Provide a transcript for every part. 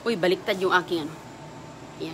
Uy, baliktad yung aking ano. Ayan.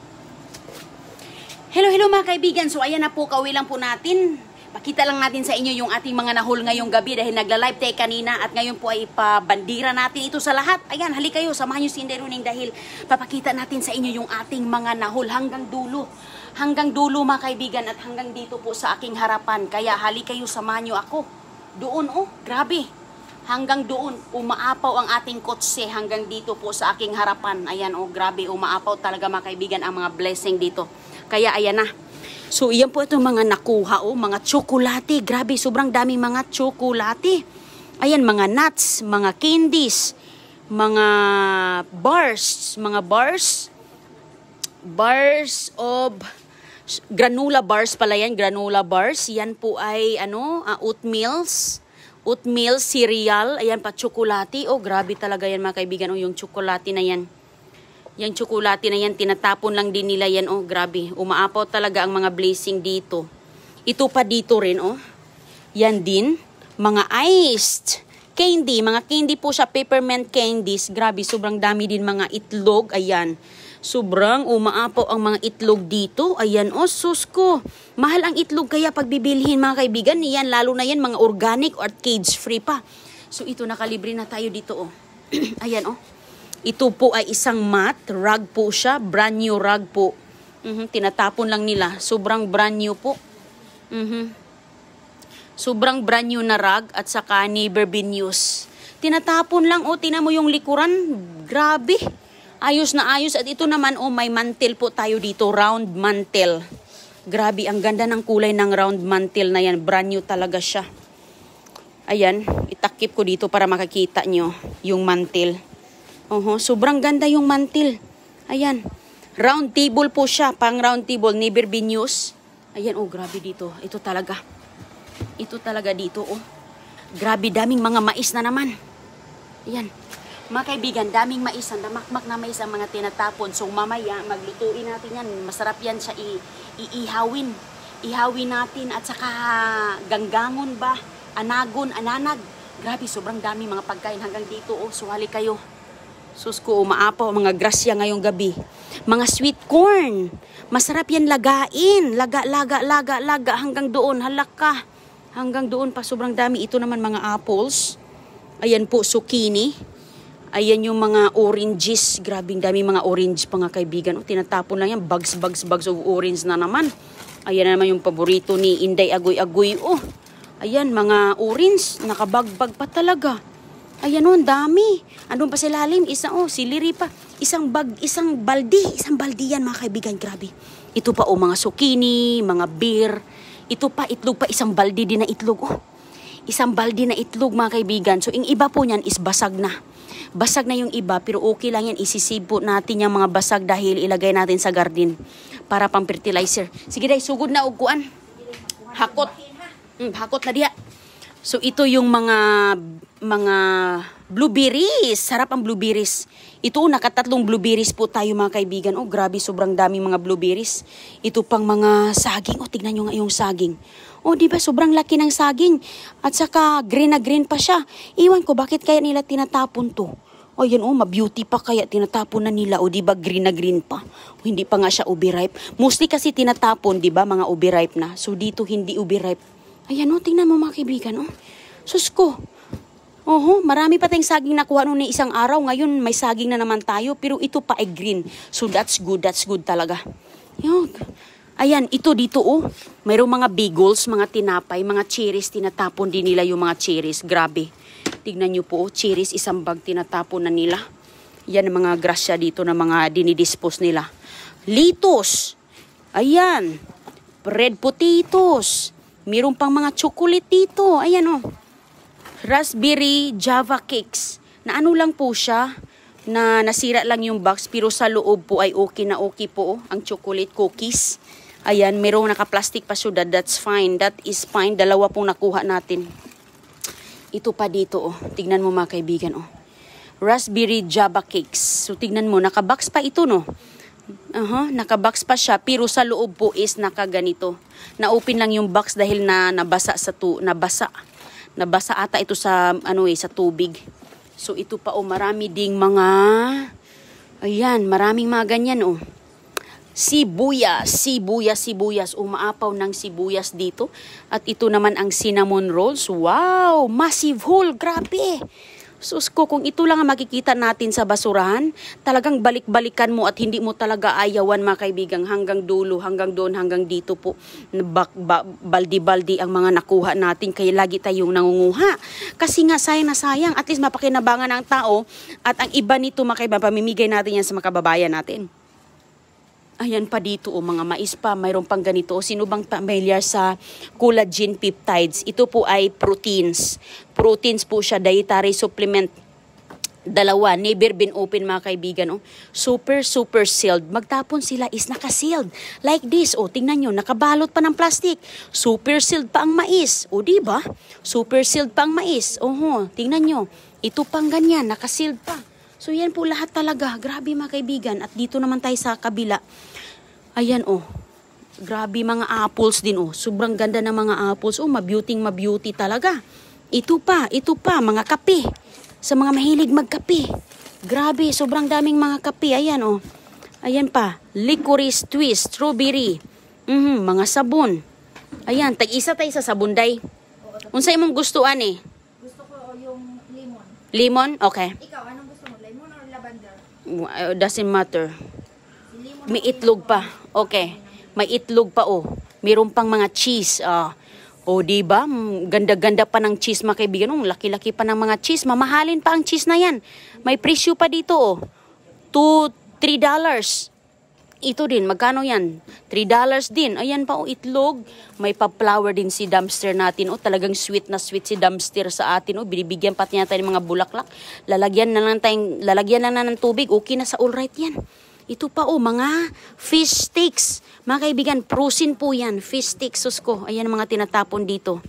Hello, hello mga kaibigan. So, ayan na po, kauwi lang po natin. Pakita lang natin sa inyo yung ating mga nahul ngayong gabi dahil nagla-live tayo kanina at ngayon po ay ipabandira natin ito sa lahat. Ayan, halika kayo, samahan nyo si Inday Runing dahil papakita natin sa inyo yung ating mga nahul hanggang dulo. Hanggang dulo mga kaibigan at hanggang dito po sa aking harapan. Kaya halika kayo, samahan nyo ako. Doon, oh, grabe. Hanggang doon, umaapaw ang ating kotse hanggang dito po sa aking harapan. Ayan, oh, grabe, umaapaw talaga mga kaibigan ang mga blessing dito. Kaya ayan na. So, iyan po itong mga nakuha, oh, mga tsokolate. Grabe, sobrang daming mga tsokolate. Ayan, mga nuts, mga candies, mga bars of granola bars pala yan, granola bars. Yan po ay, oatmeal, cereal, ayan pa, tsokolate. Oh, grabe talaga yan mga kaibigan. Oh, yung tsokolate na yan. Yung tsokolate na yan, tinatapon lang din nila yan. Oh, grabe. Umaapaw talaga ang mga blessing dito. Ito pa dito rin, oh. Yan din. Mga iced candy. Mga candy po siya, peppermint candies. Grabe, sobrang dami din mga itlog. Ayan. Sobrang umaapaw ang mga itlog dito. Ayan, oh, sus ko. Mahal ang itlog kaya pagbibilhin mga kaibigan. Yan, lalo na yan, mga organic or cage-free pa. So, ito, nakalibre na tayo dito, oh. Ayan, oh. Ito po ay isang mat. Rug po siya. Brand new rug po. Tinatapon lang nila. Sobrang brand new po. Sobrang brand new na rug at saka never been used. Tinatapon lang, oh. Tingnan mo yung likuran. Grabe. Ayos na ayos. At ito naman, oh, may mantel po tayo dito. Round mantel. Grabe, ang ganda ng kulay ng round mantel na yan. Brand new talaga siya. Ayan, itakip ko dito para makakita nyo yung mantel. Sobrang ganda yung mantel. Ayan. Round table po siya. Pang round table. Never been used. Ayan, oh, grabe dito. Ito talaga. Ito talaga dito, oh. Grabe, daming mga mais na naman. Ayan. Mga kaibigan, daming mais, damakmak na mais ang mga tinatapon. So mamaya, maglutuin natin yan. Masarap yan siya iihawin. Ihawin natin at saka ganggangon ba? Anagon, ananag. Grabe, sobrang daming mga pagkain hanggang dito. Oh, suwali kayo. Sus ko, umaapaw mga grasya ngayong gabi. Mga sweet corn. Masarap yan lagain. Laga hanggang doon. Halaka. Hanggang doon pa, sobrang dami. Ito naman mga apples. Ayan po, zucchini. Ayan yung mga oranges. Grabing dami mga orange pa nga kaibigan. O, tinatapon lang yan. Bags of orange na naman. Ayan naman yung paborito ni Inday Agoy-Agoy. Oh, ayan, mga orange. Nakabagbag pa talaga. Ayan o, dami. Andun pa sa lalim. Siliri pa. Isang baldi yan mga kaibigan. Grabe. Ito pa o, mga zucchini, mga beer. Ito pa, itlog pa. Isang baldi din na itlog. Oh, isang baldi na itlog mga kaibigan. So, yung iba po niyan is basag na. Basag na yung iba, pero okay lang yan. Isisave po natin yung mga basag dahil ilagay natin sa garden para pang fertilizer. Sige day, sugod na ugkuan. Hakot. Hakot na diya. So ito yung mga blueberries. Sarap ang blueberries. Ito, nakatatlong blueberries po tayo mga kaibigan. Oh, grabe, sobrang daming mga blueberries. Ito pang mga saging. Oh, tignan nyo nga yung saging. Oh, di ba sobrang laki ng saging. At saka green na green pa siya. Iwan ko bakit kaya nila tinatapon to. Oh, yan oh, ma-beauty pa kaya tinatapon na nila. Oh, di ba green na green pa. Oh, hindi pa nga siya ubi ripe. Mostly kasi tinatapon, di ba, mga ubi ripe na. So dito hindi ubi ripe. Ayan oh, tingnan mo mga kaibigan oh. Sus ko. Marami pa tayong saging nakuha noon ng isang araw. Ngayon may saging na naman tayo, pero ito pa ay green. So that's good talaga. Yun. Ayan, ito dito oh. Mayroong mga bagels, mga tinapay, mga cherries, tinatapon din nila yung mga cherries. Grabe. Tignan nyo po, oh, cherries, isang bag tinatapon na nila. Yan ang mga grasya dito na mga dinidispose nila. Litos. Ayan. Red potatoes. Mayroon pang mga chocolate dito. Ayan oh. Raspberry Java cakes. Na ano lang po siya. Na nasira lang yung box. Pero sa loob po ay okay na okay po oh. Ang chocolate cookies. Ayan, mayroong naka-plastic pa siya. That's fine. That is fine. Dalawa pong nakuha natin. Ito pa dito oh. Tignan mo mga kaibigan oh. Raspberry Java cakes. So tignan mo, naka-box pa ito no. Naka-box pa siya pero sa loob po is nakaganito. Na-open lang yung box dahil nabasa ata ito sa sa tubig. So ito pa marami ding mga Ayan, maraming mga ganyan, oh. Sibuyas, sibuyas, sibuyas. Umaapaw ng sibuyas dito. At ito naman ang cinnamon rolls. Wow! Massive haul! Grabe! Sus ko, kung ito lang ang makikita natin sa basurahan, talagang balik-balikan mo at hindi mo talaga ayawan, mga kaibigan, hanggang dulo, hanggang doon, hanggang dito po. Baldi-baldi ang mga nakuha natin, kaya lagi tayong nangunguha. Kasi nga, sayang na sayang, at least mapakinabangan ng tao, at ang iba nito, mga kaibigan, pamimigay natin yan sa mga kababayan natin. Ayan pa dito, mga mais pa, mayroon pang ganito. Sino bang familiar sa collagen peptides? Ito po ay proteins. Proteins po siya, dietary supplement. Dalawa, never been open, mga kaibigan. Oh. Super sealed. Magtapon sila is naka-sealed. Like this, oh, tingnan nyo, nakabalot pa ng plastic. Super sealed pa ang mais. O, diba? Super sealed pa ang mais. Oho, tingnan nyo. Ito pang ganyan, naka-sealed pa. So yan po lahat talaga. Grabe, mga kaibigan. At dito naman tayo sa kabila. Ayan, oh. Grabe, mga apples din, oh. Sobrang ganda ng mga apples. Oh, ma-beauty talaga. Ito pa, mga kape. Sa mga mahilig magkape. Grabe, sobrang daming mga kape. Ayan, oh. Ayan pa. Licorice twist, strawberry. Mga sabon. Ayan, tag-isa tayo sa sabunday. Unsa imong gustuan, eh? Gusto ko yung lemon. Lemon? Okay. Ikaw, anong gusto mo? Lemon or lavender? Doesn't matter. Lemon. May itlog pa. Okay. May itlog pa, oh. Meron pang mga cheese. Oh, diba? Ganda-ganda pa ng cheese, mga kaibigan. Oh, laki-laki pa ng mga cheese. Mamahalin pa ang cheese na yan. May presyo pa dito, oh. $3. Ito din, magkano yan? $3 din. Ayan pa, oh, itlog. May pa-flower din si dumpster natin. Oh, talagang sweet na sweet si dumpster sa atin. Oh, binibigyan pa niya tayo ng mga bulaklak. Lalagyan lang na ng tubig. Okay na sa all right yan. Ito pa, oh, mga fish sticks. Mga kaibigan, prosin po yan. Fish sticks, sus ko. Ayan mga tinatapon dito.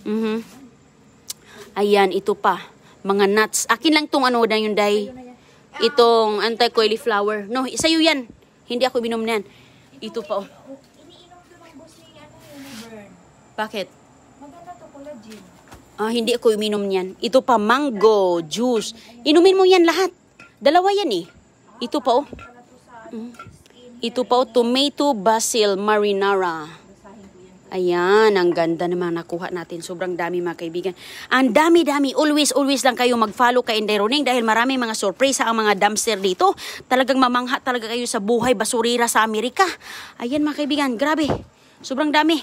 Ayan, ito pa. Mga nuts. Akin lang tong ano na yun, day. Itong anti-cauliflower. No, sa'yo yan. Hindi ako binom na yan. Ito pa, oh. Iniinom ko ng boss ni Burn. Bakit? Maganda to, collagen. Hindi ako uminom niyan. Ito pa, mango, juice. Inumin mo yan lahat. Dalawa yan, eh. Ito pa, oh. Ito pa, oh, tomato, basil, marinara. Ayan, ang ganda naman nakuha natin. Sobrang dami, mga kaibigan. Ang dami-dami. Always lang kayo mag-follow kay Inday Roning dahil maraming mga surprise ang mga dumpster dito. Talagang mamangha talaga kayo sa buhay basurira sa Amerika. Ayan, mga kaibigan, grabe. Sobrang dami.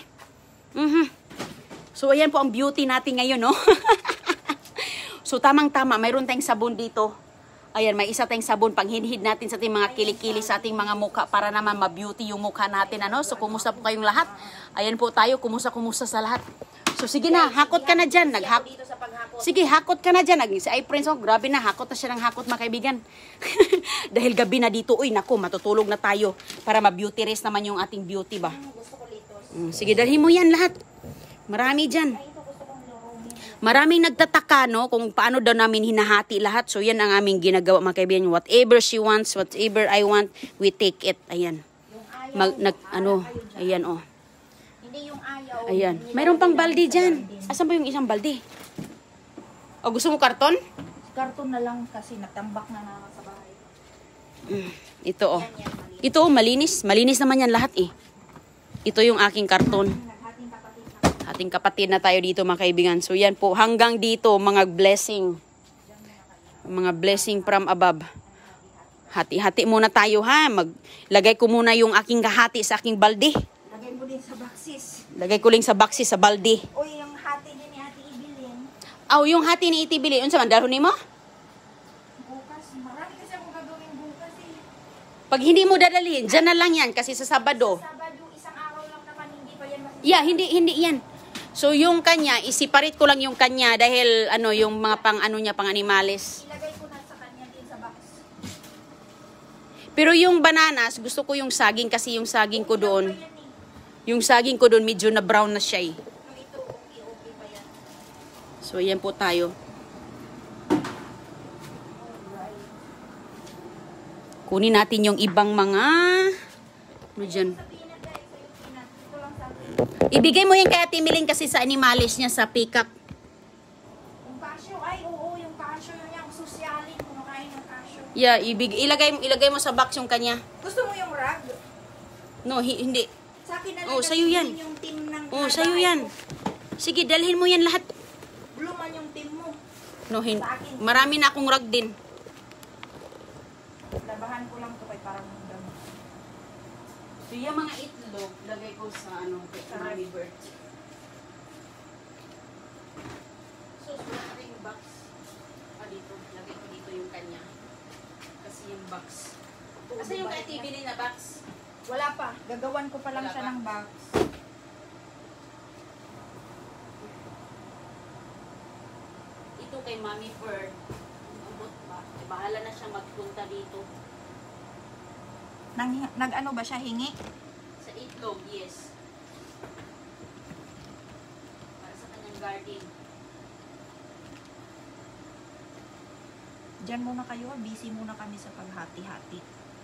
So, ayan po ang beauty natin ngayon, no? So, tamang-tama. Mayroon tayong sabon dito. Ayan, may isa tayong sabon pang hinhid natin sa ating mga kilikili sa ating mga mukha para naman ma-beauty yung mukha natin, ano? So, kumusta po kayong lahat? Ayan po tayo, kumusta sa lahat. So, sige na, hakot ka na dyan. Sige, hakot ka na dyan. Si iPrince, oh, grabe na, hakot na siya ng hakot, mga kaibigan. Dahil gabi na dito, uy, naku, matutulog na tayo para ma-beauty rest naman yung ating beauty ba? Sige, dalhin mo yan lahat. Marami dyan. Maraming nagtataka, no, kung paano daw namin hinahati lahat. So, yan ang aming ginagawa, mga kaibigan. Whatever she wants, whatever I want, we take it. Ayan. Ayan, oh. Hindi yung ayaw. Ayan. Mayroon pang balde dyan. Asan ba yung isang balde? O, gusto mo karton? Karton na lang kasi natambak na naman sa bahay. Ito, oh. Ito, oh, malinis. Malinis naman yan lahat, eh. Ito yung aking karton. Ating kapatid na tayo dito, mga kaibigan. So yan po, hanggang dito, mga blessing. Mga blessing from above. Hati-hati muna tayo, ha. Maglagay ko muna yung aking kahati sa aking balde. Lagay mo din sa baksis. Lagay ko lang sa baksis, sa balde. Uy, yung hati din ni Ate Ibilin. Yung hati ni Iti Bili. Unsa man, dalhon mo? Bukas, marami kasi akong gagawin bukas, eh. Pag hindi mo dadalhin, dyan na lang yan kasi sa Sabado. Sabado, isang araw lang naman, hindi pa yan masisip. Yeah, hindi yan. So yung kanya, isiparate ko lang yung kanya dahil yung mga pang animales. Ilagay ko na sa kanya din sa box. Pero yung bananas, gusto ko yung saging kasi yung saging ko doon. Yung saging ko doon medyo na brown na siya, eh. Ito, okay pa yan. So yan po tayo. Kunin natin yung ibang mga dyan. Ibigay mo yan kay Ate Miling kasi sa animalis niya sa pick-up. Yung cashew, ay oo, yung cashew yung sosyalin, kumakain ng cashew. Yeah, ilagay mo sa box yung kanya. Gusto mo yung rag? No, hindi. Sa akin na lang Oh, sa'yo yan. yung team ng Oh, bahay sa'yo yan. ko. Sige, dalhin mo yan lahat. Blue man yung team mo. No, Sa akin. marami na akong rag din. Labahan ko lang to kay parang damo. So, yung mga itlog, lagay ko sa Sa Mami Bird. So, sulat natin yung box. Dito. Lagay ko dito yung kanya. Kasi yung box. Kasi yung kay TV na box. Wala pa. Gagawan ko pa lang Wala siya pa. ng box. Ito kay Mami Bird. Umot ba? Bahala na siya magpunta dito. Nag-ano ba siya? Hingi? Sa itlog, yes. Para sa kanyang garden. Diyan muna kayo. Busy muna kami sa paghati-hati.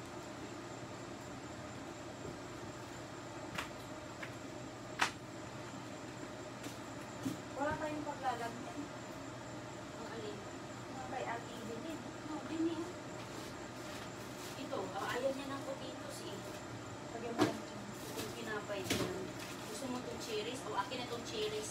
Wala tayong paglalagyan. Ang alin? Mga kay Ate Evelyn. No, dini. Ito, ayaw niya ng potatoes eh. Lagyan mo lang dyan. Itong pinapay dyan. Gusto mo itong cherries? O akin na itong cherries.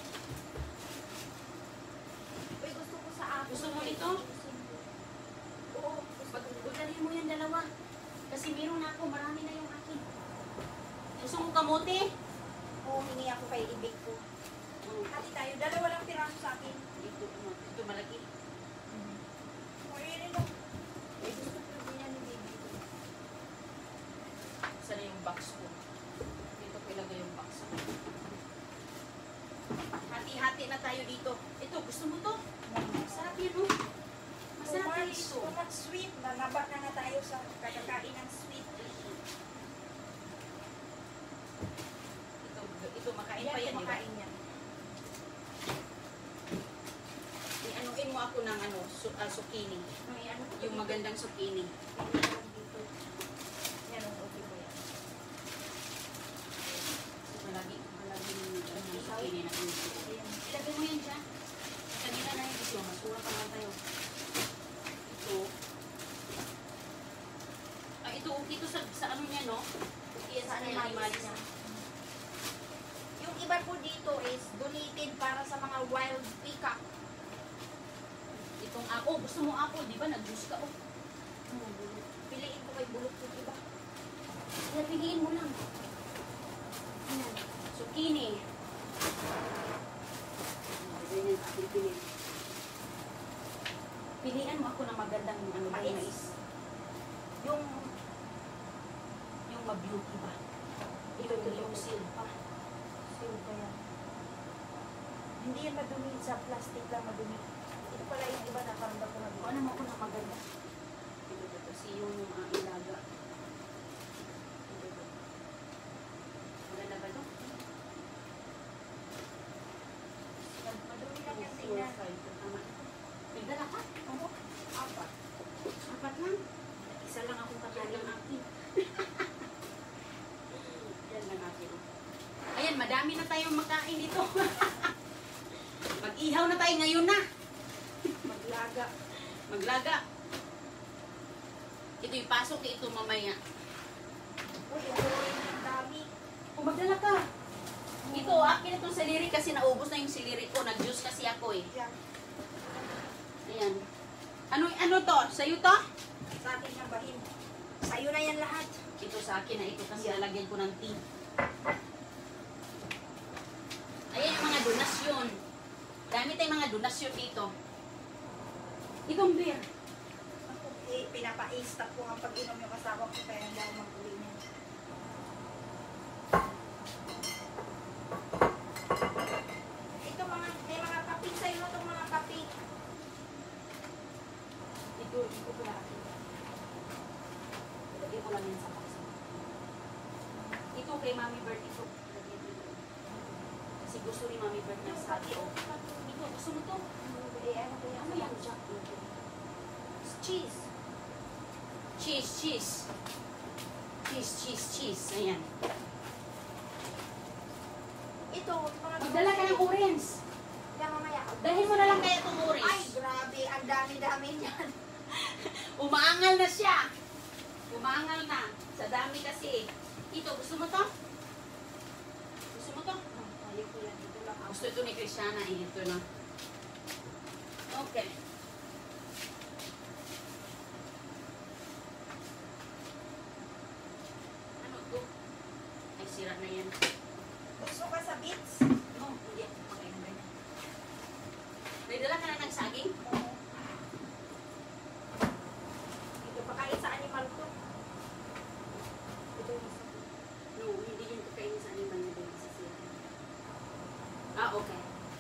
Uy, gusto ko sa akin. Gusto mo ito? Oo. Pagdalhin mo yan dalawa. Kasi meron na ako, marami na yung akin. Gusto mo kamote? Oo, hingi ako kay ibig ko. Hati tayo. Dalawa lang piraso sa akin. Ito malaki. Uy, mo. Uy, gusto ko din yan ni baby ko. Saan na yung box ko? Dito ko ilagay yung box ko. Hati-hati na tayo dito. Ito, gusto mo to? Masarap yun, no? Masarap yun ito. Too much sweet. Nanaba na nga tayo sa kakakain ng sweet. Ito makain pa yan, di ba? Makain yan. Ianuin mo ako ng zucchini. Yung magandang zucchini. Yan ang okay ko yan. Malagi yung zucchini na ito. Ilagay mo yan dyan. Kanina na yung ito. Masura pa lang tayo. Ito. Ito sa ano niya, no? Okay, sa animalis niya. Yung iba po dito is donated para sa mga wild peacock. Itong ako, gusto mo ako, di ba? Nag-juice ka, oh. Piliin ko kay bulok yung iba. Kaya piliin mo lang. Ayan. Zucchini. Ganyan, piliin. Pilihan mo ako ng magandang Mais. mais. Yung ma-beauty ba? Yung silpa. Silva yan. Hindi yan madumi. Sa plastic lang madumi. Ito pala yung iba na parang ko madumi. Ano mo ako ng maganda? Ito. Kasi yung ilaga. Ito. Maganda ba ito? Madumi lang yan 4, tingnan. 5. Tama. Nagdala ka? Ano? Apat. Apat lang. Isa lang akong Yan kakain. lang akin. Yan lang akin. Ayan, madami na tayong makain dito. Mag-ihaw na tayo ngayon na. Maglaga. Maglaga. Ito, ipasok ito mamaya. Uy, yung dami. O, magdala ka. Ito, akin itong siliri kasi naubos na yung siliri ko. Nag-juice kasi ako eh. Yan. Ayan. Ano to? Sa'yo to? Sa atin yung bahin. Sa'yo na yan lahat. Ito sa akin na ito kasi lalagyan ko ng tea. Ayan yung mga donasyon. Dami tayong mga donasyon dito. Itong beer. Ako, pinapa-stop ko ang pag-inom yung asawa ko kaya hindi ako mag-uwi niya. Ito may mga kapi sa'yo na itong mga kapi. Ito ko lang. Ilagay ko lang yan sa box. Ito kay Mami Bird ito. Ilagay ko dito. Kasi gusto ni Mami Bird ng sabi. Ito, gusto mo to? Ano ko yan? Ano yan, Jack? Cheese. Cheese. Cheese. Ayan. Ito, mga Magdala ka ng orange. Kaya mamaya. Dahil mo na lang kaya itong orange. Ay, grabe. Ang dami-dami niyan. Umaangal na siya. Umaangal na. Sa dami kasi. Ito, gusto mo to? Gusto mo to? Ayaw ko yan. Ito lang. Gusto ito ni Christiana. Ito na. Okay. Ano to? Ay, sira na yan. Gusto ka sa beats? No, hindi. Okay, okay. May dala ka na ng saging? Oo. Ito pa kain sa animal ko. Ito yung isa. No, hindi yun kakainin sa animal na din sa sira. Ah, okay.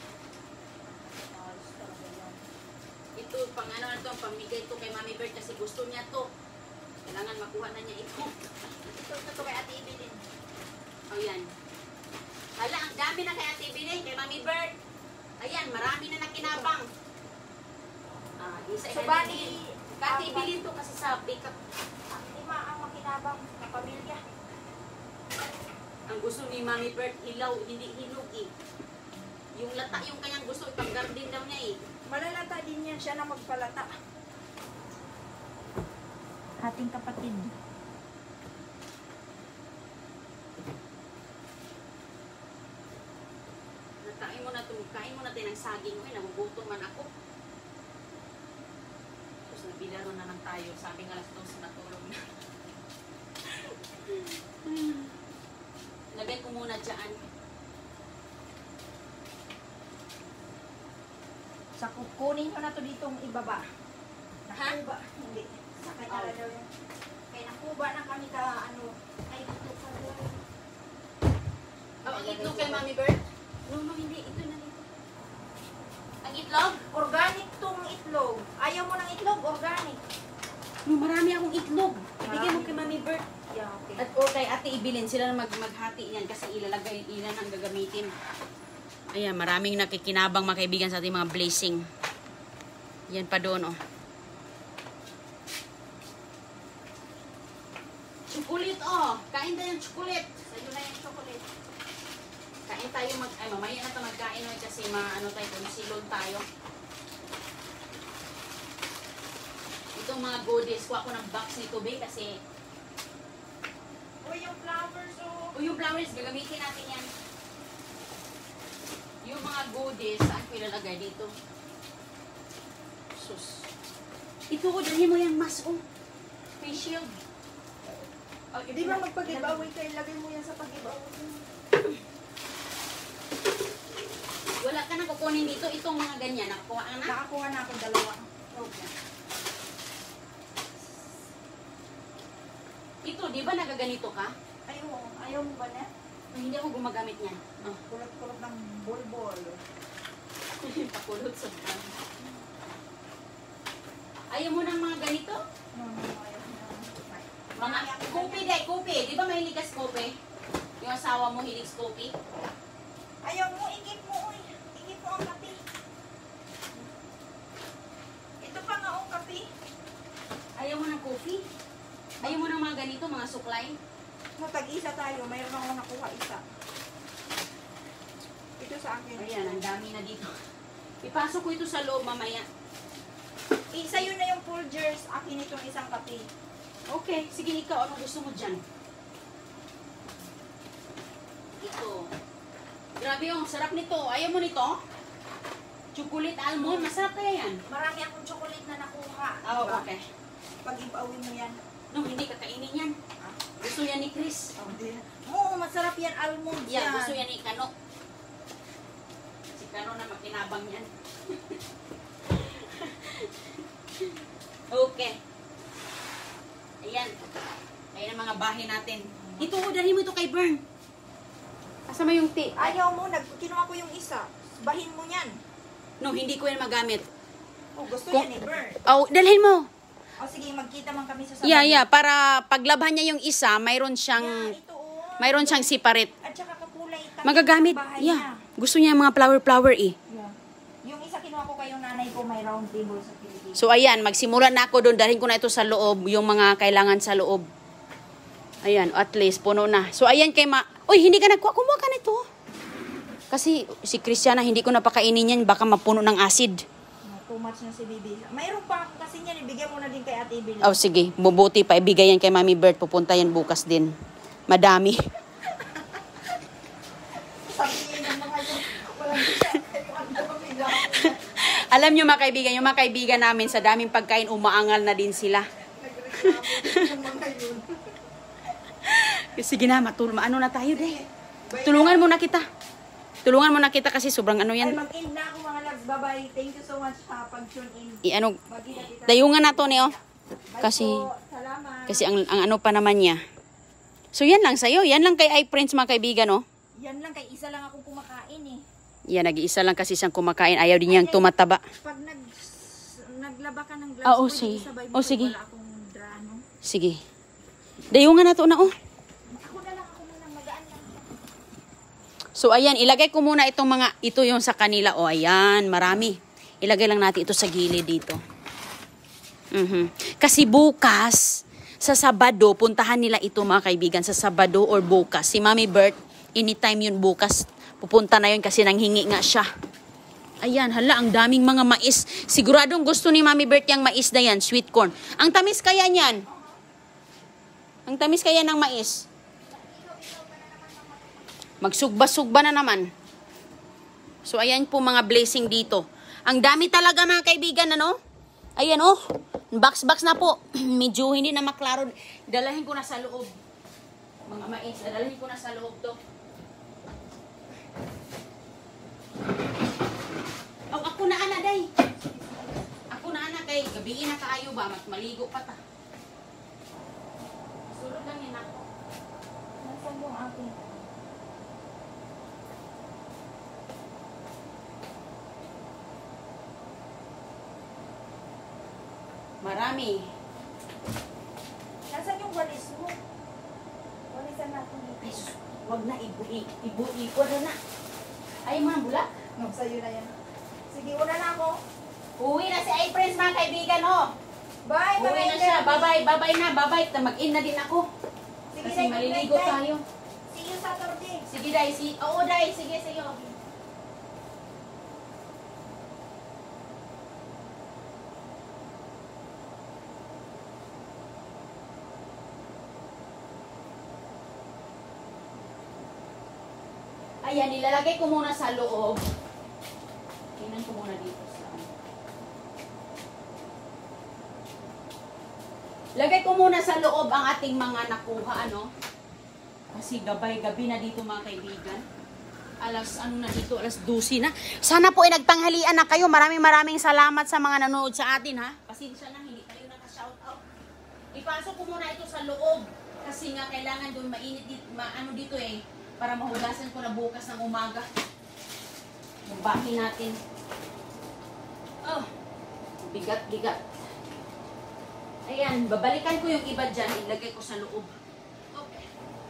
Ayos talaga yan. Ito, pang ano na to, pamigay to kay Mami Bird kasi gusto niya to. Kailangan makuha na niya ito. Ito kay Ate Evelyn. O yan. Hala, ang dami na kay Ate Evelyn, kay Mami Bird. Ayan, marami na nakinabang. Ah, isa So, na bali, kay Ate Evelyn to kasi sa pick-up. ang lima ang makinabang na pamilya. Ang gusto ni Mami Bird, ilaw, hindi hinog eh. Yung lata, yung kanyang gusto, ipang garden daw niya eh. Malalata din yan siya na magpalata. Ating kapatid. Kain mo na tayo ng saging. Uy, nagugutom man ako. Tapos nabilaro na lang tayo. Sabi nga alas 12 natulog na. Lagay ko muna dyan. Sa kukunin ko na to ditong ibaba. Ha? Nakuba. Hindi. Sa kanya Oh. na daw yan. Kaya nakuba na kami ka ano. Ay, dito pa daw. Oh, ang itlog kay Mami Bird? No, hindi. Ito na dito. Ang itlog? Organic tong itlog. Ayaw mo ng itlog? Organic. No, marami akong itlog. Ibigay mo Marami. kay Mami Bird. Yeah, okay. At o kay Ate Evelyn, sila na maghati niyan kasi ilalagay ilan ang gagamitin. Ayan, maraming nakikinabang mga kaibigan sa ating mga blessing. Yan pa doon, oh. Chocolate, oh. Kain tayo ng chocolate. Sa'yo na yung chocolate. Kain tayo ay mamaya na tayo magkain oh, kasi ano tayo, konsilon tayo. Itong mga goodies, kuha ko ng box nito, be, kasi O yung flowers, oh. yung flowers, gagamitin natin yan. Yung mga goodies, saan ko ilalagay dito? Sus. Ito ko, dalhin mo yung mask, oh. Face shield. Oh, Di ba magpag-giveaway ka, ilagay mo yan sa pag-giveaway. Wala ka na kukunin dito. Itong mga ganyan, nakuha ka na? Nakakuha na ako dalawa. Okay. Ito, di ba nagaganito ka? Ayaw mo ba na? Hindi ako gumagamit niyan. Oh. Kulot-kulot ng bol-bol. Pakulot sa brand. Ayaw mo ng mga ganito? No, ayaw na. Mga kopi day, kopi. Di ba mahilig ka sa kopi? Yung asawa mo hilig sa kopi? Ayaw mo, igip mo, uy. Igip mo ang kape. Ito pa nga ang kape. Ayaw mo ng kopi? Ayaw mo ng mga ganito, mga suklay? No, tag-isa tayo. Mayroon ako nakuha isa. Ito sa akin. Ayan, ang dami na dito. Ipasok ko ito sa loob mamaya. Isa yun na yung Folgers. Akin itong isang kape. Okay, sige ikaw, ano gusto mo dyan? Ito. Grabe yung sarap nito. Ayaw mo nito? Chocolate almond, masarap kaya yan? Marami akong chocolate na nakuha. Oh, Diba? okay. Pag-giveaway mo yan. No, hindi kakainin yan. Gusto yan ni Chris. Oo, masarap yan. Almond yan. Yan, gusto yan ni Kano. Si Kano na makinabang yan. Okay. Ayan. Ayan ang mga bahay natin. Ito, dali mo ito kay Bern. Kasama yung tea. Ayaw mo, kinuha ko yung isa. Bahin mo yan. No, hindi ko yan magamit. Oh, gusto Kung- yan eh, Burn. Oh, dalhin mo. O sige, magkita man kami sa Yeah. Para paglabhan niya yung isa, mayroon siyang Ito oh. mayroon siyang separate. At saka kakulay. takip Magagamit. ng bahay Yeah. Gusto niya yung mga flower eh. niya. Yeah. Yung isa kinuha ko kayong nanay ko, may round table sa Pilipinas. So ayan, magsimula na ako doon. Dalhin ko na ito sa loob, yung mga kailangan sa loob. Ayan, at least puno na. So ayan kay Uy, hindi ka nagkuha. Kumuha ka nito. Kasi si Christiana, hindi ko napakainin yan. Baka mapuno ng acid. too much na si Bibi. Mayroon pa ako kasi niyan, ibigay mo na din kay Ate Ibili. Oh, sige. Bubuti pa. Ibigay yan kay Mami Bert. Pupunta yan bukas din. Madami. Sabihin ng mga yun, walang siya. Alam nyo mga kaibigan, yung mga kaibigan namin sa daming pagkain, umaangal na din sila. Nagreklamo yung mga yun. Sige na, ano na tayo deh. Tulungan mo na kita. Tulungan mo na kita kasi sobrang ano Ay, yan. mag-end na ako mga loves. Bye-bye. Thank you so much sa pag-tune in. Ano, Magkita-kita. dayungan na to niyo. Bye Kasi, po. Salamat. kasi ang ano pa naman niya. So yan lang sa'yo. Yan lang kay iFriends mga kaibigan, oh. Yan lang, kay isa lang akong kumakain eh. Yan, nag-iisa lang kasi siyang kumakain. Ayaw din niyang tumataba. Pag naglaba ka ng gloves, Ah, oh, pwede sige. isabay mo. Oh, sige. Wala akong dra, no? Sige. Dayungan na to na, oh. Ako na lang, ako muna. Magaan lang. So ayan, ilagay ko muna itong mga, ito yung sa kanila. O ayan, marami. Ilagay lang natin ito sa gilid dito. Kasi bukas, sa Sabado, puntahan nila ito mga kaibigan, sa Sabado or bukas. Si Mami Bert, anytime yun bukas, pupunta na yun kasi nanghingi nga siya. Ayan, hala, ang daming mga mais. Siguradong gusto ni Mami Bert yung mais na yan, sweet corn. Ang tamis kaya niyan? Ang tamis kaya ng mais? Magsugba-sugba na naman. So, ayan po mga blessing dito. Ang dami talaga mga kaibigan, ano? Ayan, oh. Box-box na po. Medyo hindi na maklaro. Dalahin ko na sa loob. Mga mais, dalahin ko na sa loob to. Oh, ako na ana, day. Ako na ana, kay gabiin na kaayo ba? Maligo pa ta. Sulod lang yan ako. Nasaan yung akin? Marami. Nasaan yung walis mo? Walisan natin dito. Ay, sus, wag na ibu-iko na. Ay, mga bulak. No, sa'yo na yan. Sige, una na ako. Uwi na si iFriends mga kaibigan, oh. Bye, Uwi na siya. Bye-bye, bye-bye na, bye-bye. Mag-in na din ako. Sige, Kasi Day, maliligo good night, tayo. Day. See you Saturday. Sige, Day. Oo, Day. Sige, sa'yo. Ayan, nilalagay ko muna sa loob. Tingnan ko muna dito sa... Lagay ko muna sa loob ang ating mga nakuha, ano? Kasi gabay-gabi na dito mga kaibigan. Alas 12 na. Sana po ay nagtanghalian na kayo. Maraming salamat sa mga nanonood sa atin, ha? Pasensya na, hindi kayo naka-shoutout. Ipasok ko muna ito sa loob. Kasi nga kailangan doon mainit dito, dito eh. Para mahugasan ko na bukas ng umaga. Magbahin natin. Oh, bigat-bigat. Ayan, babalikan ko yung iba dyan. Ilagay ko sa loob. Okay.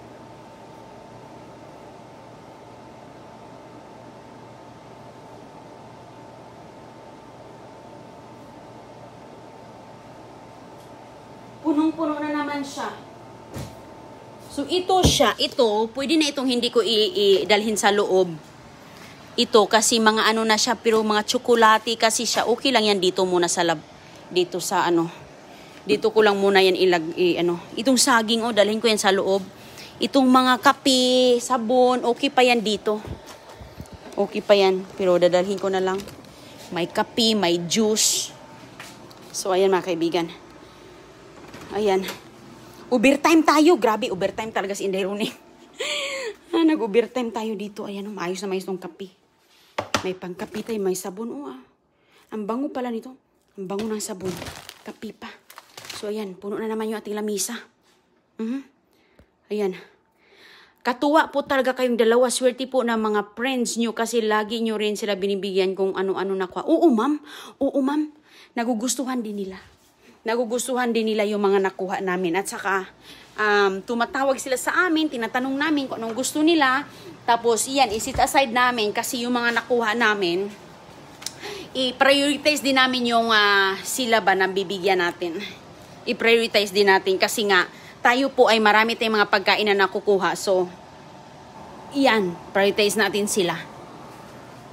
Punong-puno na naman siya. So, ito, pwede na itong hindi ko idalhin sa loob. Ito, kasi mga ano na siya, pero mga tsokolate kasi siya. Okay lang yan dito muna sa dito sa dito ko lang muna yan itong saging, dalhin ko yan sa loob. Itong mga kape, sabon, okay pa yan dito. Okay pa yan, pero dadalhin ko na lang. May kape, may juice. So, ayan mga kaibigan. Ayan. Overtime tayo. Grabe, overtime talaga si Inday Rooney. Nag-overtime tayo dito. Ayan, maayos na maayos ng kape. May pangkape tayo, may sabon. Ang bango pala nito. Ang bango ng sabon. Kape pa. So, ayan, puno na naman yung ating lamisa. Ayan. Katuwa po talaga kayong dalawa. Swerte po na mga friends nyo kasi lagi nyo rin sila binibigyan kung ano-ano nakuha. Oo, ma'am. Oo, ma'am. Nagugustuhan din nila. Nagugustuhan din nila yung mga nakuha namin. At saka, tumatawag sila sa amin, tinatanong namin kung anong gusto nila. Tapos, iyan, isit aside namin kasi yung mga nakuha namin, i-prioritize din namin yung sila ba na bibigyan natin. I-prioritize din natin kasi nga, tayo po ay marami tayong mga pagkain na nakukuha. So, iyan, prioritize natin sila.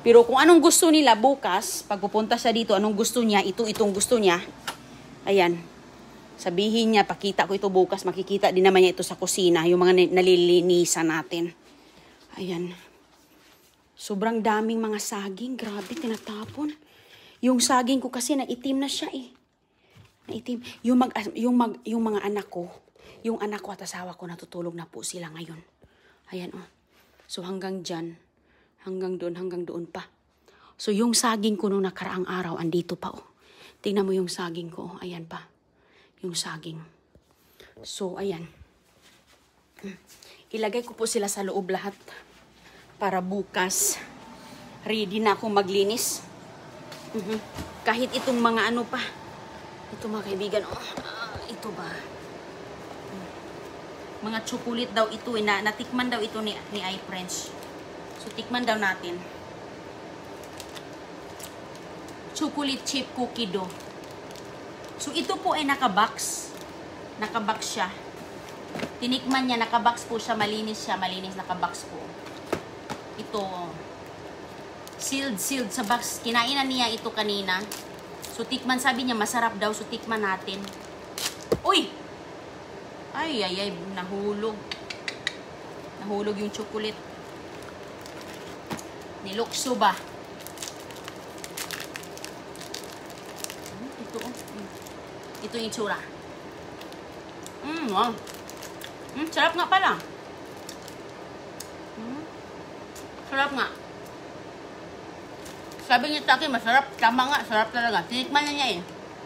Pero kung anong gusto nila bukas, pag pupunta siya dito, anong gusto niya, itong gusto niya, ayan, sabihin niya, pakita ko ito bukas, makikita din naman niya ito sa kusina, yung mga nalilinisan natin. Ayan. Sobrang daming mga saging, grabe, tinatapon. Yung saging ko kasi naitim na siya eh. Naitim. Yung mga anak ko, yung anak ko at asawa ko natutulog na po sila ngayon. Ayan oh. So hanggang dyan, hanggang doon pa. So yung saging ko nung nakaraang araw, andito pa oh. Tingnan mo yung saging ko, oh. Ayan pa. Yung saging. So ayan. Ilagay ko po sila sa loob lahat. Para bukas, ready na akong maglinis. Kahit itong mga ano pa. Ito mga kaibigan, oh. Ito ba? Mga chocolate daw ito eh, natikman daw ito ni iFrench. So, tikman daw natin. Chocolate chip cookie dough. So, ito po ay nakabox. Nakabox siya. Tinikman niya, nakabox po siya. Malinis siya, malinis nakabox po. Ito. Sealed sa box. Kinainan niya ito kanina. So, tikman. Sabi niya, masarap daw. So, tikman natin. Uy! Ay, nahulog. Nahulog yung chocolate. Nilukso ba? Ito, oh. Ito yung itsura. Wow. Sarap nga pala. Sarap nga. Sabi niya sa akin, masarap. Tama nga, sarap talaga. Tinikman na niya eh.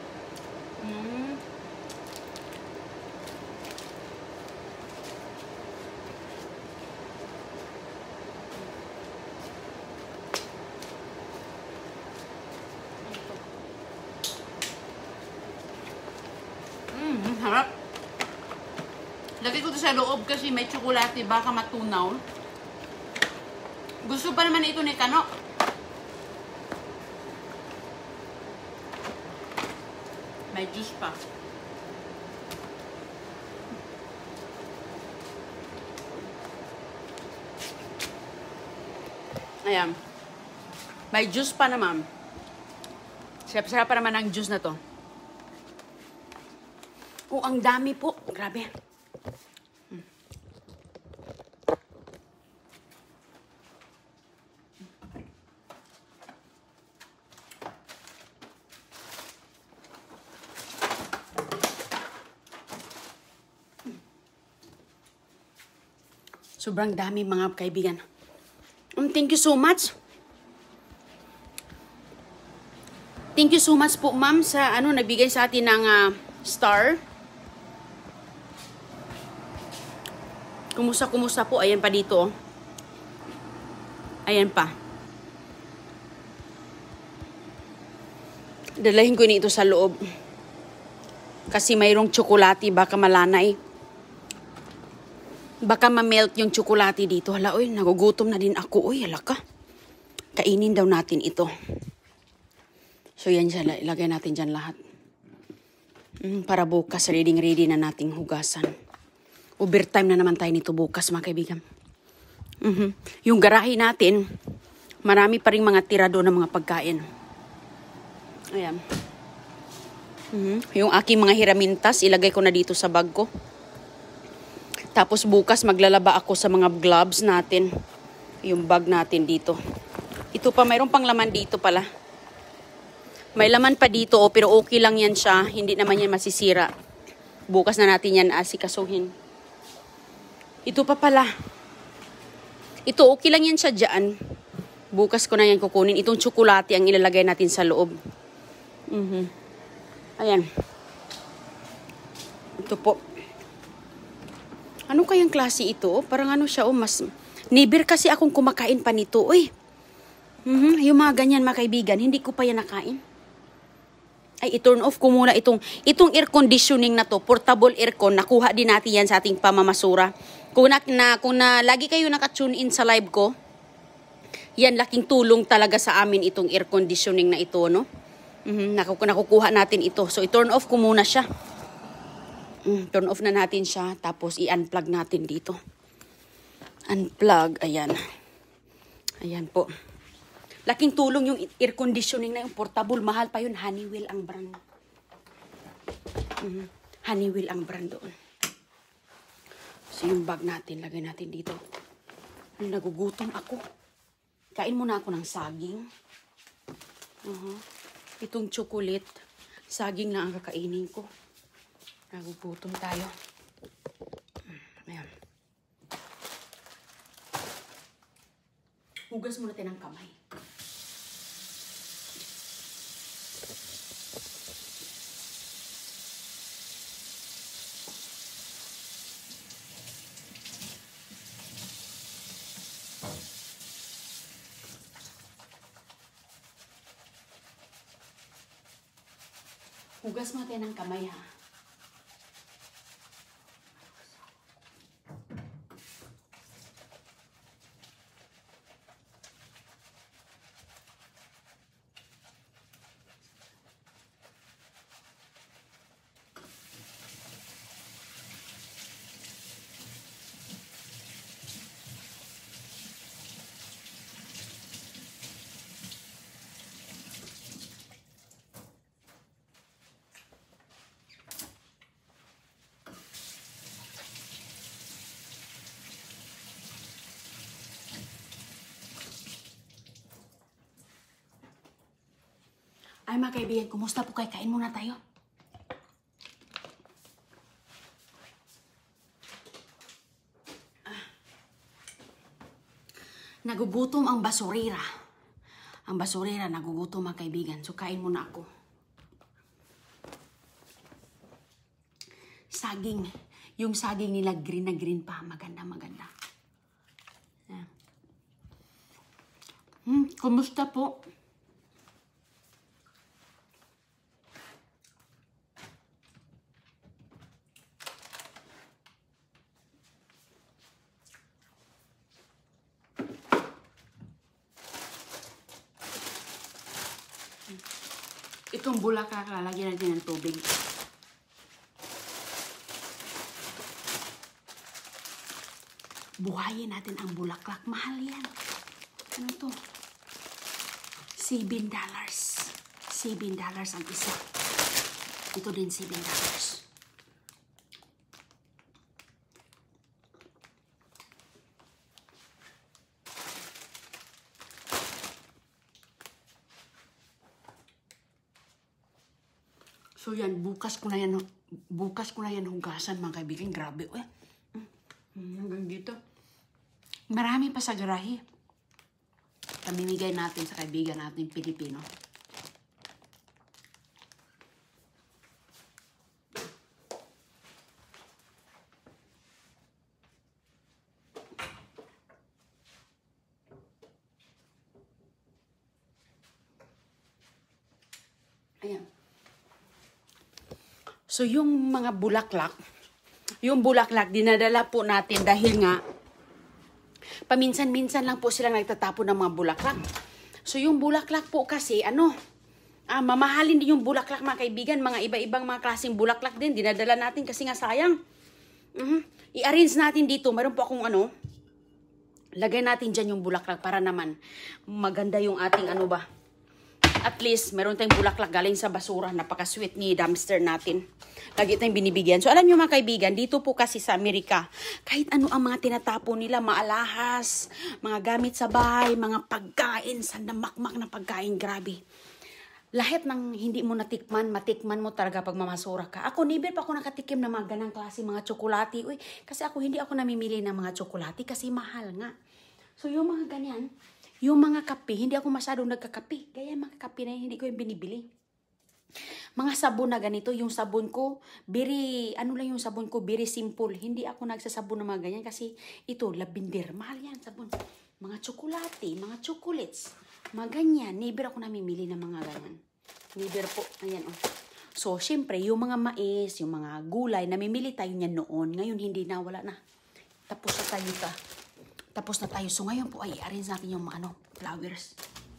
Harap. Lagay ko ito sa loob kasi may tsokolate, baka matunaw. Gusto pa naman ito ni Kano. May juice pa. Ayan. May juice pa naman. Sarap pa naman ang juice na to. Oh, ang dami po. Grabe. Sobrang dami mga kaibigan. Thank you so much. Thank you so much po ma'am sa nagbigay sa atin ng star. Kumusta po? Ayan pa dito. Oh. Ayan pa. Dalahin ko ito sa loob. Kasi mayroong tsokolate. Baka malanay. Baka ma-melt yung tsokolate dito. Hala, oy, nagugutom na din ako. Oy, hala ka. Kainin daw natin ito. So, yan siya. Ilagay natin dyan lahat. Para bukas, ready na nating hugasan. Overtime na naman tayo nito bukas, mga kaibigan. Yung garahe natin, marami pa rin mga tira doon ng mga pagkain. Ayan. Yung aking mga hiramintas, ilagay ko na dito sa bag ko. Tapos bukas, maglalaba ako sa mga gloves natin. Yung bag natin dito. Ito pa, mayroon pang laman dito pala. May laman pa dito, pero okay lang yan siya. Hindi naman yan masisira. Bukas na natin yan asikasuhin. Ito pa pala. Ito, okay lang yan siya dyan. Bukas ko na yan kukunin. Itong tsokolate ang ilalagay natin sa loob. Ayan. Ito po. Ano kayang klase ito? Parang ano siya, mas... Never kasi akong kumakain pa nito. Uy. Yung mga ganyan, mga kaibigan, hindi ko pa yan nakain. Ay, i-turn off ko muna itong air conditioning na to, portable aircon, nakuha din natin yan sa ating pamamasura. Kung lagi kayo nakatune in sa live ko, yan, laking tulong talaga sa amin itong air conditioning na ito, no? Nakukuha natin ito. So, i-turn off ko muna siya. Turn off na natin siya, tapos i-unplug natin dito. Unplug, ayan. Ayan po. Laking tulong yung air conditioning na yung portable. Mahal pa yun. Honeywell ang brand. Honeywell ang brand doon. So yung bag natin, lagay natin dito. Nagugutom ako. Kain muna ako ng saging. Itong chocolate. Saging na ang kakainin ko. Nagugutom tayo. Ayan. Hugas muna tayo ng kamay. Hugas mo tayo ng kamay, ha? Ay mga kaibigan, kumusta po kayo? Kain muna tayo. Nagugutom ang basurera. Ang basurera, nagugutom mga kaibigan. So kain muna ako. Saging. Yung saging nila green na green pa. Maganda, maganda. Kumusta po? Itong bulaklak, lalagyan natin ng tubig. Buhayin natin ang bulaklak. Mahal yan. Ano to? $7. $7 ang isa. Ito din $7. So yan, bukas ko na yan hugasan mga kaibigan. Grabe, hanggang dito. Marami pa sa garahe. Pamimigay natin sa kaibigan natin Pilipino. Ayan. So, yung mga bulaklak, dinadala po natin dahil nga, paminsan-minsan lang po sila nagtatapon ng mga bulaklak. So, yung bulaklak po kasi, mamahalin din yung bulaklak mga kaibigan, mga iba-ibang mga klaseng bulaklak din, dinadala natin kasi nga sayang. I-arrange natin dito, meron po akong lagay natin dyan yung bulaklak para naman maganda yung ating at least, meron tayong bulaklak galing sa basura. Napaka-sweet ni dumpster natin. Lagi tayong binibigyan. So, alam nyo mga kaibigan, dito po kasi sa Amerika, kahit ano ang mga tinatapon nila, maalahas, mga gamit sa bahay, mga pagkain, sandamakmak na pagkain, grabe. Lahat ng hindi mo natikman, matikman mo talaga pag mamasura ka. Ako, never pa ako nakatikim ng mga ganang klase, mga tsokolati. Kasi hindi ako namimili ng mga tsokolati kasi mahal nga. So, yung mga ganyan, yung mga kape, hindi ako masyadong nagkakape. Kaya mga kape na yun, hindi ko yung binibili. Mga sabon na ganito, yung sabon ko, very simple. Hindi ako nagsasabon ng mga ganyan kasi ito, lavender. Mahal yan, sabon. Mga tsokolate, mga chocolates, mga ganyan. Never ako namimili ng mga ganyan. Never po, ayan So, syempre, yung mga mais, yung mga gulay, namimili tayo niyan noon. Ngayon, hindi na, wala na. Tapos na tayo. So, ngayon po ay arrange natin yung flowers.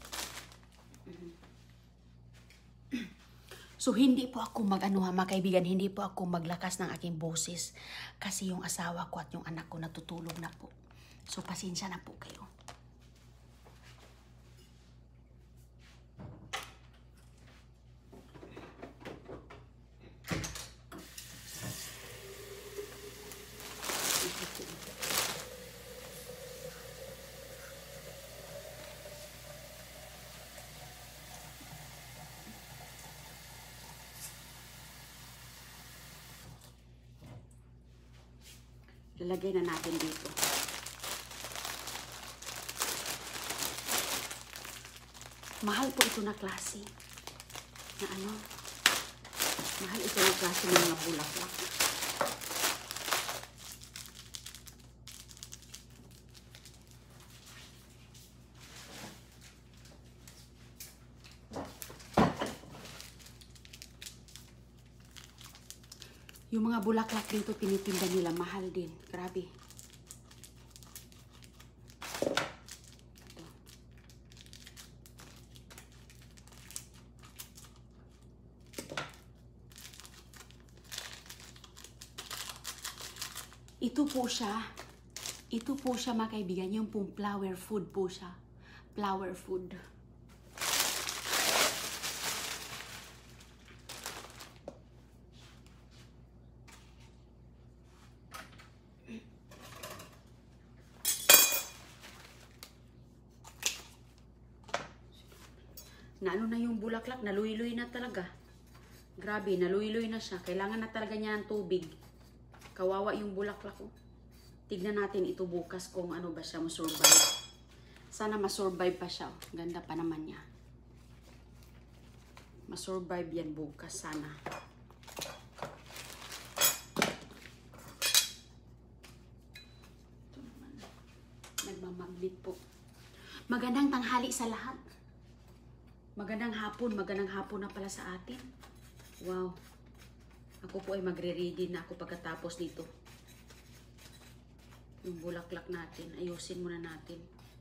So, hindi po ako mga kaibigan, hindi po ako maglakas ng aking boses. Kasi yung asawa ko at yung anak ko natutulog na po. So, pasensya na po kayo. Lalagay na natin dito. Mahal po ito na klase. Na ano? Mahal ito na klase ng mga bulaklak. Yung mga bulaklak dito, tinitinda nila. Mahal din. Grabe. Ito po siya. Ito po siya mga kaibigan. Yung pong flower food po siya. Flower food. Naano na yung bulaklak, naluy-luy na talaga. Grabe, naluy-luy na siya. Kailangan na talaga niya ng tubig. Kawawa yung bulaklak ko. Tignan natin ito bukas kung ano ba siya masurvive. Sana masurvive pa siya. Ganda pa naman niya. Masurvive yan bukas, sana. Ito naman. Nagmamagnet po. Magandang tanghali sa lahat. Magandang hapon na pala sa atin. Wow. Ako po ay magre-ready na ako pagkatapos dito. Yung bulaklak natin, ayusin muna natin.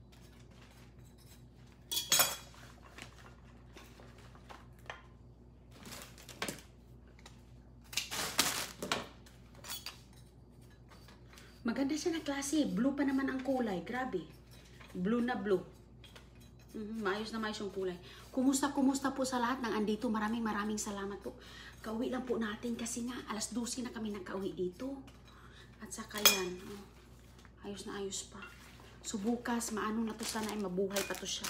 Maganda siya na klase. Blue pa naman ang kulay. Grabe. Blue na blue. Maayos na maayos yung kulay. Kumusta po sa lahat ng andito. Maraming salamat po. Kauwi lang po natin kasi nga alas 12 na kami nagkauwi dito. At saka yan. Ayos na ayos pa. So bukas, maano na to, sana ay mabuhay pa to siya.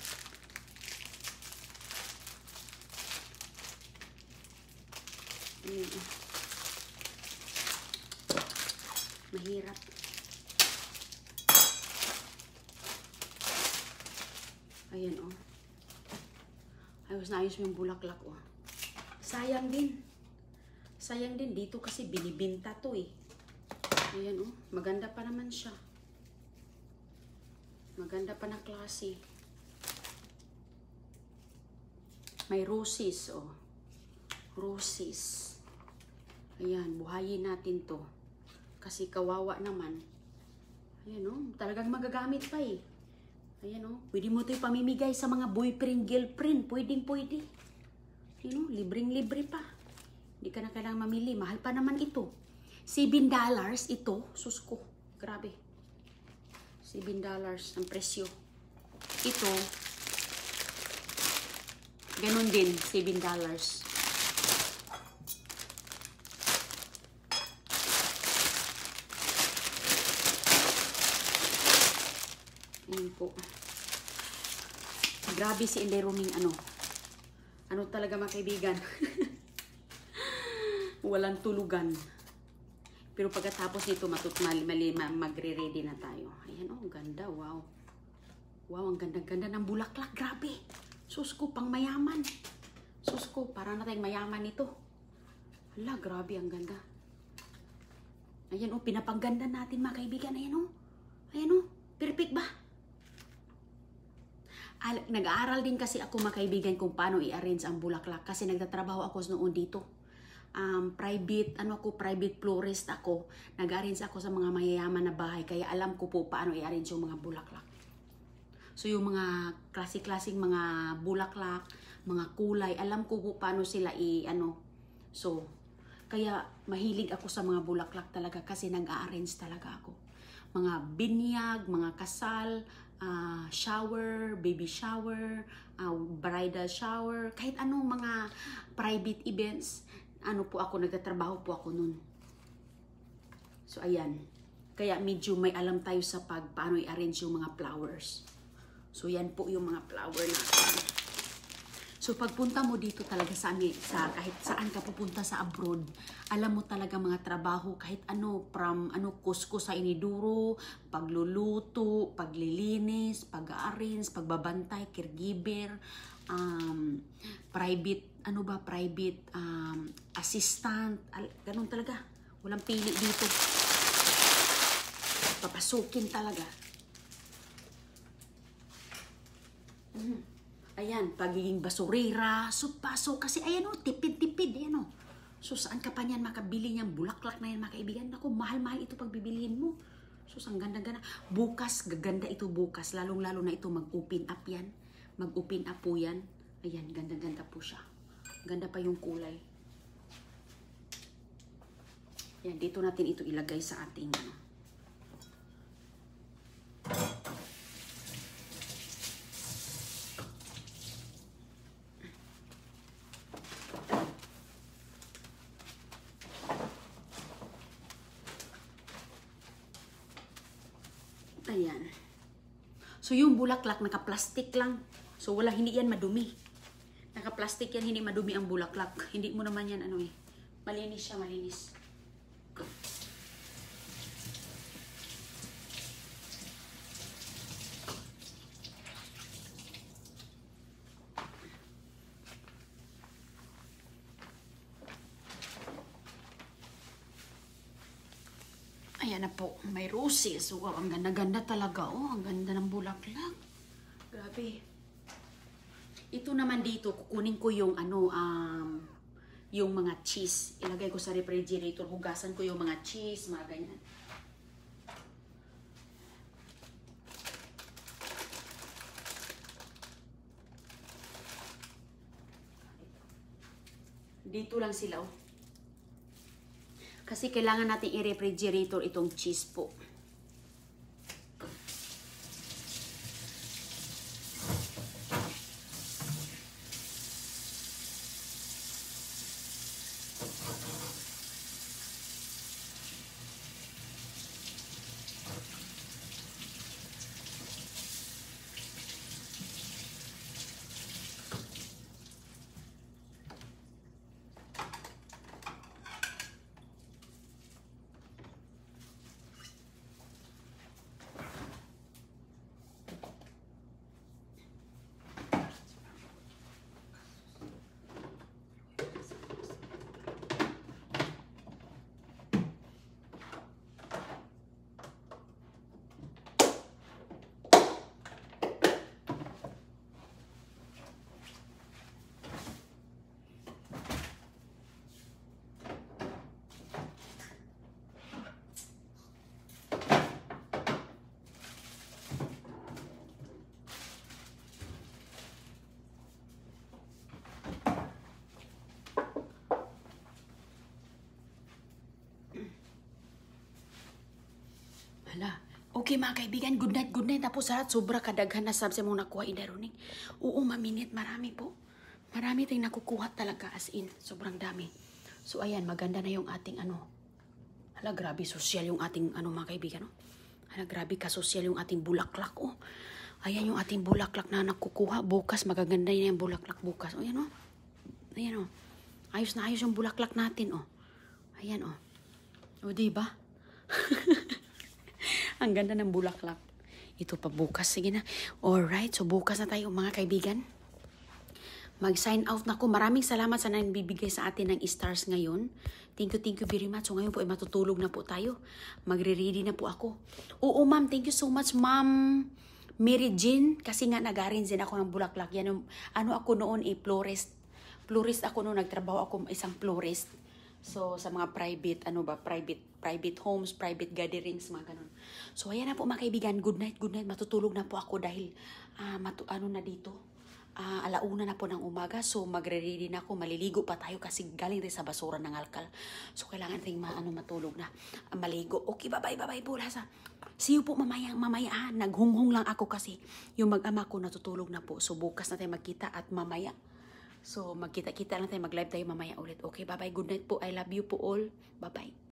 Mahirap. Ayan oh. Ayos na ayos yung bulaklak oh. Sayang din. Sayang din dito kasi binibinta to eh. Ayan oh. Maganda pa naman siya. Maganda pa na klase. May roses oh. Roses. Ayan, buhayin natin to. Kasi kawawa naman. Ayan oh. Talagang magagamit pa eh. Ayan o, pwede mo ito ipamimigay sa mga boyfriend, girlfriend. Pwede. Ayan o, libreng-libre pa. Hindi ka na kailangang mamili. Mahal pa naman ito. $7 ito. Sus ko, grabe. $7 ang presyo. Ito, ganun din, $7. Ayan po. Grabe si Inday Roming ano talaga mga kaibigan. Walang tulugan. Pero pagkatapos nito magre-ready na tayo. Ayan oh, ganda, wow. Wow, ang ganda-ganda ng bulaklak, grabe. Sus ko, pang mayaman. Sus ko, para na tayong mayaman nito. Hala, grabe, ang ganda. Ayan oh, pinapangganda natin mga kaibigan. Ayan oh, perfect ba? Nag-aaral din kasi ako mga kaibigan kung paano i-arrange ang bulaklak kasi nagtatrabaho ako noon dito. Private florist ako. Nag-arrange ako sa mga mayayaman na bahay kaya alam ko po paano i-arrange yung mga bulaklak. So yung mga klase-klaseng mga bulaklak, mga kulay, alam ko po paano sila So kaya mahilig ako sa mga bulaklak talaga kasi nag-arrange talaga ako. Mga binyag, mga kasal, shower, baby shower, bridal shower, kahit anong mga private events, nagtatrabaho po ako nun. So ayan, kaya medyo may alam tayo sa paano i-arrange yung mga flowers. So yan po yung mga flower natin. So pagpunta mo dito talaga sa kahit saan ka pupunta sa abroad, alam mo talaga mga trabaho kahit ano, from kusko sa iniduro, pagluluto, paglilinis, pag-arrange, pagbabantay, caregiver, private assistant, ganun talaga. Walang pili dito. Papasukin talaga. Ayan, pagiging basurera, so paso, kasi ayan o, tipid-tipid, ayan o. So saan ka pa niyan makabili niyang bulaklak na yan, mga kaibigan? Naku, mahal-mahal ito pag bibilihin mo. So ang ganda-ganda. Bukas, gaganda ito bukas, lalong-lalo na ito mag-open up yan. Mag-open up po yan. Ayan, ganda-ganda po siya. Ganda pa yung kulay. Yan, dito natin ito ilagay sa ating ayan. So yung bulaklak naka-plastic lang. So wala, hindi yan madumi. Naka-plastic yan, hindi madumi ang bulaklak. Hindi mo naman yan malinis siya, malinis. Ayan na po, may roses. Wow, ang ganda-ganda talaga. Oh, ang ganda ng bulaklak. Grabe. Ito naman dito, kukunin ko yung yung mga cheese. Ilagay ko sa refrigerator. Hugasan ko yung mga cheese, mga ganyan. Dito lang sila, oh. Kasi kailangan natin i-refrigerator itong cheese po. Hala. Okay mga kaibigan, good night, good night. Tapos lahat, sobra kadaghan na sab sa mong nakuha idaruning. Oo, maminit, marami po. Marami tayong nakukuha talaga, as in, sobrang dami. So ayan, maganda na yung ating hala, grabe social yung ating mga kaibigan, no? Hala, grabe ka social yung ating bulaklak, oh. Ayan yung ating bulaklak na nakukuha. Bukas, magaganda na yung bulaklak bukas. O, ayan, oh. Ayan, oh. Ayos na ayos yung bulaklak natin, oh. Ayan, oh. O, diba? Ang ganda ng bulaklak. Ito pa bukas. Sige na. Alright. So, bukas na tayo mga kaibigan. Mag-sign out na ko. Maraming salamat sa nagbibigay sa atin ng stars ngayon. Thank you very much. So, ngayon po ay matutulog na po tayo. Magre-ready na po ako. Oo, ma'am. Thank you so much, ma'am Mary Jean. Kasi nga nag-arrange din ako ng bulaklak. Yan, ako noon florist. Florist ako noon. Nagtrabaho ako isang florist. So, sa mga private homes, private gatherings, mga ganun. So, ayan na po mga kaibigan. Good night, good night. Matutulog na po ako dahil, na dito. Alauna na po ng umaga. So, magre-ready na ako. Maliligo pa tayo kasi galing rin sa basura ng alkal. So, kailangan rin matulog na. Maligo. Okay, bye-bye bulasa. See you po mamaya. Naghunghong lang ako kasi yung mag-ama ko natutulog na po. So, bukas na tayo magkita at mamaya. So, magkita-kita lang tayo, mag-live tayo mamaya ulit. Okay, bye-bye. Good night po. I love you po all. Bye-bye.